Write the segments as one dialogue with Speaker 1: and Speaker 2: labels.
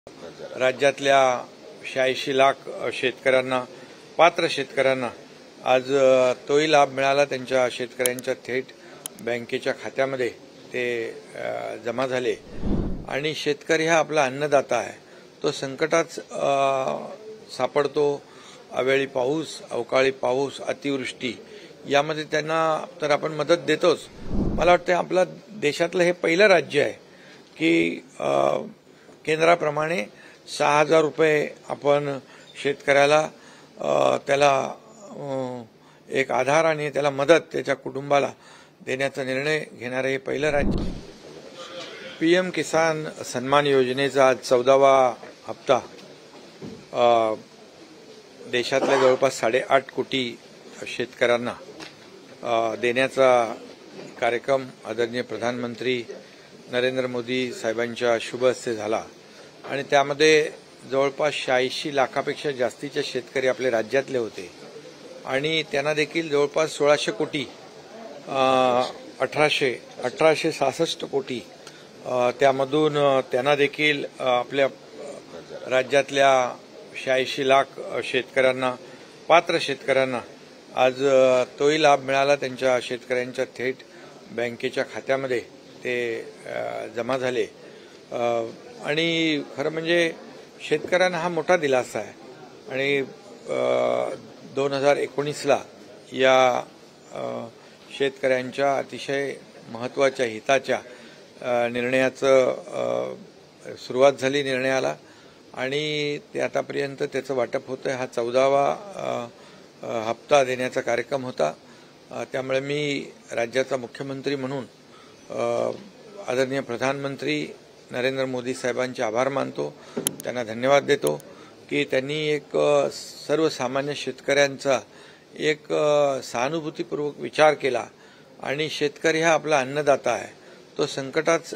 Speaker 1: राज्यातल्या 86 लाख शेतकऱ्यांना, पात्र शेतकऱ्यांना आज तोही लाभ मिळाला। त्यांच्या शेतकऱ्यांच्या थेट बँकेच्या खात्यामध्ये ते जमा झाले आणि शेतकरी हा आपला अन्नदाता आहे। तो संकटात सापडतो। अवेळी पाऊस, अवकाळी पाऊस, अतिवृष्टी यामध्ये त्यांना तर आपण मदत देतोच। मला वाटतं आपला देशातलं हे पहिलं राज्य आहे की केंद्राप्रमाणे 6,000 रुपये आपण शेतकऱ्याला त्याला एक आधार आणि त्याला मदत त्याच्या कुटुंबाला देण्याचा निर्णय घेणारे हे पहिलं राज्य। पीएम किसान सन्मान योजनेचा आज 14वा हप्ता देशातल्या जवळपास 8.5 कोटी शेतकऱ्यांना देण्याचा कार्यक्रम आदरणीय प्रधानमंत्री नरेंद्र मोदी साहेबांच्या शुभ हस्ते झाला आणि त्यामध्ये जवळपास 86 लाखापेक्षा जास्तीचे शेतकरी आपल्या राज्यातले होते आणि त्यांना देखील जवळपास 1600 कोटी 1866 कोटी त्यामधून त्यांना देखील आपल्या राज्यातल्या 86 लाख शेतकऱ्यांना, पात्र शेतकऱ्यांना आज तोही लाभ मिळाला। त्यांच्या शेतकऱ्यांच्या थेट बँकेच्या खात्यामध्ये ते जमा झाले आणि खरं म्हणजे शेतकऱ्यांना हा मोठा दिलासा आहे आणि 2019ला या शेतकऱ्यांच्या अतिशय महत्त्वाच्या हिताच्या निर्णयाचं सुरुवात झाली निर्णयाला आणि ते आतापर्यंत त्याचं वाटप होतं। हा 14वा हप्ता देण्याचा कार्यक्रम होता। त्यामुळे मी राज्याचा मुख्यमंत्री म्हणून आदरणीय प्रधानमंत्री नरेंद्र मोदी साहेबांचे आभार मानतो, त्यांना धन्यवाद देतो की त्यांनी एक सर्वसामान्य शेतकऱ्यांचा एक सहानुभूतीपूर्वक विचार केला आणि शेतकरी हा आपला अन्नदाता आहे। तो संकटात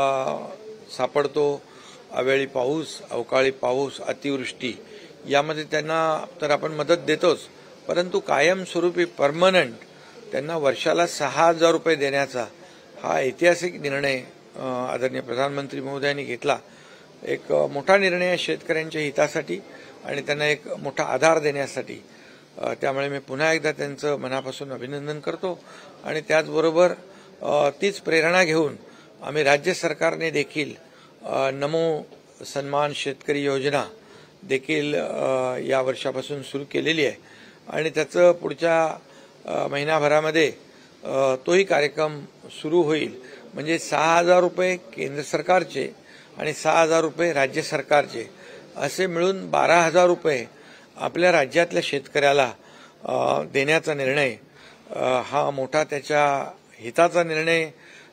Speaker 1: सापडतो। अवेळी पाऊस, अवकाळी पाऊस, अतिवृष्टी यामध्ये त्यांना तर आपण मदत देतोच, परंतु कायमस्वरूपी परमनंट त्यांना वर्षाला 6,000 रुपये देण्याचा हा ऐतिहासिक निर्णय आदरणीय प्रधानमंत्री महोदयांनी घेतला। एक मोठा निर्णय आहे शेतकऱ्यांच्या हितासाठी आणि त्यांना एक मोठा आधार देण्यासाठी। त्यामुळे मी पुन्हा एकदा त्यांचं मनापासून अभिनंदन करतो आणि त्याचबरोबर तीच प्रेरणा घेऊन आम्ही राज्य सरकारने देखील नमो सन्मान शेतकरी योजना देखील या वर्षापासून सुरू केलेली आहे आणि त्याचं पुढच्या महिनाभरामध्ये तोही कार्यक्रम सुरू होईल। म्हणजे 6,000 रुपये केंद्र सरकारचे आणि 6,000 रुपये राज्य सरकारचे असे मिळून 12,000 रुपये आपल्या राज्यातल्या शेतकऱ्याला देण्याचा निर्णय हा मोठा त्याच्या हिताचा निर्णय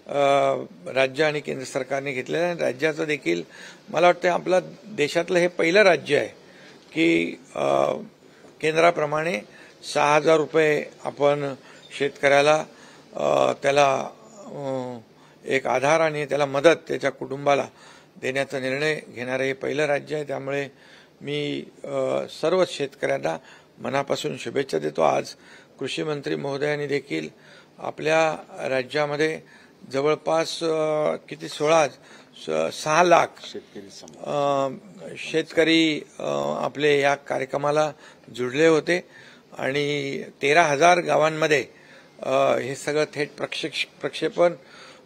Speaker 1: राज्य आणि केंद्र सरकारने घेतलेला आहे। राज्याचं देखील मला वाटतं आपला देशातलं हे पहिलं राज्य आहे की केंद्राप्रमाणे 6,000 रुपये आपण शेतकऱ्याला त्याला एक आधार आणि त्याला मदत त्याच्या कुटुंबाला देण्याचा निर्णय घेणारे हे पहिलं राज्य आहे। त्यामुळे मी सर्व शेतकऱ्यांना मनापासून शुभेच्छा देतो। आज कृषी मंत्री महोदयांनी देखील आपल्या राज्यामध्ये जवळपास 6 लाख शेतकरी आपले या कार्यक्रमाला जुळले होते आणि 13,000 गावांमध्ये हे सगळं थेट प्रक्षेपण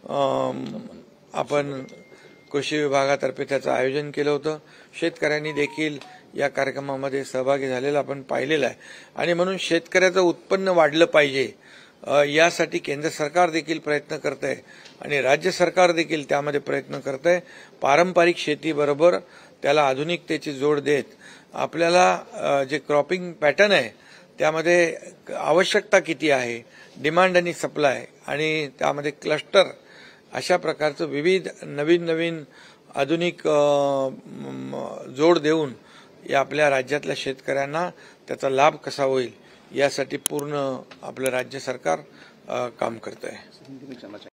Speaker 1: आपण कृषी विभागातर्फे त्याचं आयोजन केलं होतं। शेतकऱ्यांनी देखील या कार्यक्रमामध्ये सहभागी झालेलं आपण पाहिलेलं आहे आणि म्हणून शेतकऱ्याचं उत्पन्न वाढलं पाहिजे यासाठी केंद्र सरकार देखील प्रयत्न करत आहे आणि राज्य सरकार देखील त्यामध्ये प्रयत्न करत आहे। पारंपरिक शेतीबरोबर त्याला आधुनिकतेची जोड देत आपल्याला जे क्रॉपिंग पॅटर्न आहे त्यामध्ये आवश्यकता किती आहे, डिमांड आणि सप्लाय आणि त्यामध्ये क्लस्टर अशा प्रकारचं विविध नवीन आधुनिक जोड देऊन या आपल्या राज्यातल्या शेतकऱ्यांना त्याचा लाभ कसा होईल यासाठी पूर्ण आपलं राज्य सरकार काम करत आहे।